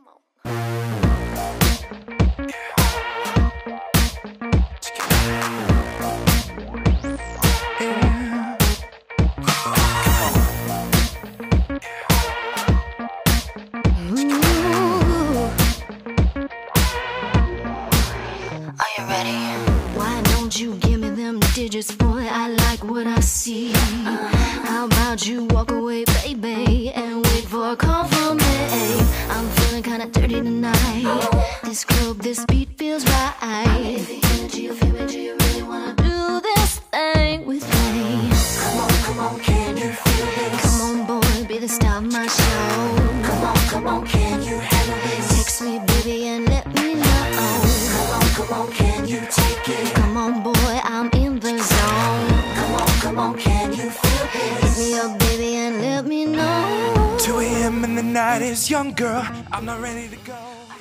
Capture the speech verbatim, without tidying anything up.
Come on. You give me them digits, boy, I like what I see. How about you walk away, baby, and wait for a call from me? I'm feeling kinda dirty tonight. This club, this beat feels right. If the energy you feel me, do you really wanna do this thing with me? Come on, come on, can you feel this? Come on, boy, be the star of my show. Come on, come on, can you handle this? Text me, baby, and let me know. Come on, come on, can you take it? Come on, boy, I'm in the zone. Come on, come on, can you feel this? Hit me up, baby, and let me know. two a m in the night is young girl, I'm not ready to go.